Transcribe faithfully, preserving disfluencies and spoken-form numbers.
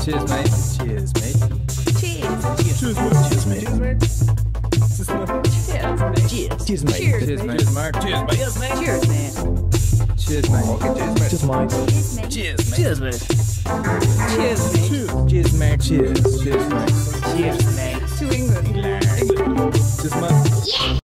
Cheers, mate. Cheers, mate. Cheers. Cheers, mate. Cheers, mate. Cheers, mate. Cheers, Cheers, mate. Cheers, Cheers, mate. mate. Cheers, Mark. Cheers, mate. Cheers, mate. Cheers, mate. Cheers, mate. Cheers, mate. Cheers, mate. Cheers, mate. Cheers, mate. Cheers, mate. Cheers. Cheers, mate. Cheers, mate. To England. Cheers, mate.